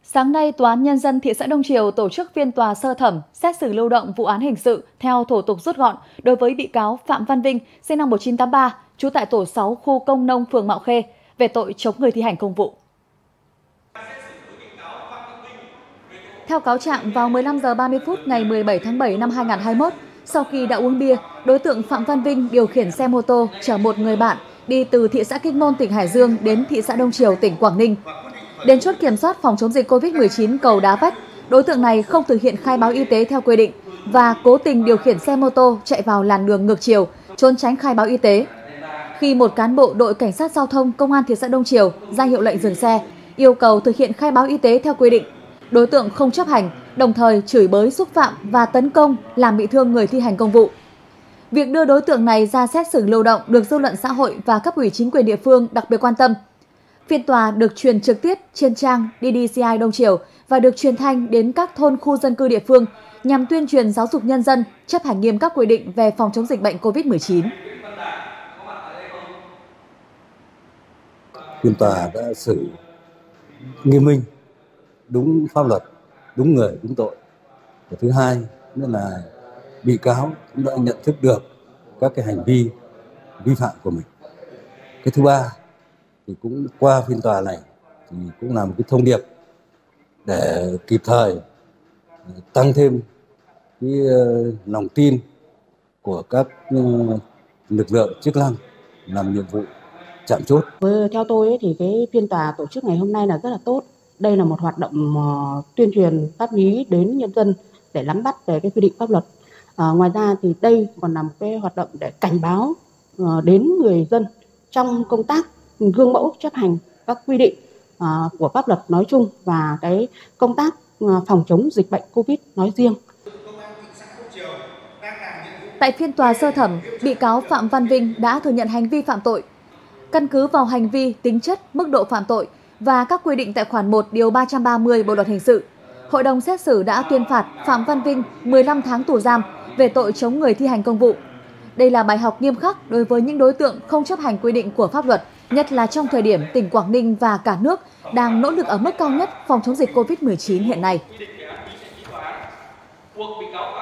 Sáng nay, Tòa án Nhân dân thị xã Đông Triều tổ chức phiên tòa sơ thẩm xét xử lưu động vụ án hình sự theo thủ tục rút gọn đối với bị cáo Phạm Văn Vinh, sinh năm 1983, trú tại tổ 6 khu Công Nông, phường Mạo Khê, về tội chống người thi hành công vụ. Theo cáo trạng, vào 15 giờ 30 phút ngày 17 tháng 7 năm 2021, sau khi đã uống bia, đối tượng Phạm Văn Vinh điều khiển xe mô tô chở một người bạn đi từ thị xã Kinh Môn, tỉnh Hải Dương đến thị xã Đông Triều, tỉnh Quảng Ninh. Đến chốt kiểm soát phòng chống dịch COVID-19 cầu Đá Vách, đối tượng này không thực hiện khai báo y tế theo quy định và cố tình điều khiển xe mô tô chạy vào làn đường ngược chiều, trốn tránh khai báo y tế. Khi một cán bộ đội cảnh sát giao thông công an thị xã Đông Triều ra hiệu lệnh dừng xe, yêu cầu thực hiện khai báo y tế theo quy định, đối tượng không chấp hành, đồng thời chửi bới, xúc phạm và tấn công làm bị thương người thi hành công vụ. Việc đưa đối tượng này ra xét xử lưu động được dư luận xã hội và cấp ủy chính quyền địa phương đặc biệt quan tâm. Phiên tòa được truyền trực tiếp trên trang DDCI Đông Triều và được truyền thanh đến các thôn khu dân cư địa phương nhằm tuyên truyền giáo dục nhân dân chấp hành nghiêm các quy định về phòng chống dịch bệnh COVID-19. Phiên tòa đã xử nghiêm minh, đúng pháp luật, đúng người, đúng tội. Và thứ hai nữa là bị cáo cũng đã nhận thức được các cái hành vi vi phạm của mình. Cái thứ ba thì cũng qua phiên tòa này thì cũng là một cái thông điệp để kịp thời tăng thêm cái lòng tin của các lực lượng chức năng làm nhiệm vụ chạm chốt. Theo tôi thì cái phiên tòa tổ chức ngày hôm nay là rất là tốt. Đây là một hoạt động tuyên truyền pháp lý đến nhân dân để nắm bắt về cái quy định pháp luật. Ngoài ra thì đây còn là một cái hoạt động để cảnh báo đến người dân trong công tác gương mẫu chấp hành các quy định của pháp luật nói chung và cái công tác phòng chống dịch bệnh Covid nói riêng. Tại phiên tòa sơ thẩm, bị cáo Phạm Văn Vinh đã thừa nhận hành vi phạm tội. Căn cứ vào hành vi, tính chất, mức độ phạm tội và các quy định tại khoản 1 điều 330 Bộ luật hình sự, hội đồng xét xử đã tuyên phạt Phạm Văn Vinh 15 tháng tù giam về tội chống người thi hành công vụ. Đây là bài học nghiêm khắc đối với những đối tượng không chấp hành quy định của pháp luật, nhất là trong thời điểm tỉnh Quảng Ninh và cả nước đang nỗ lực ở mức cao nhất phòng chống dịch COVID-19 hiện nay.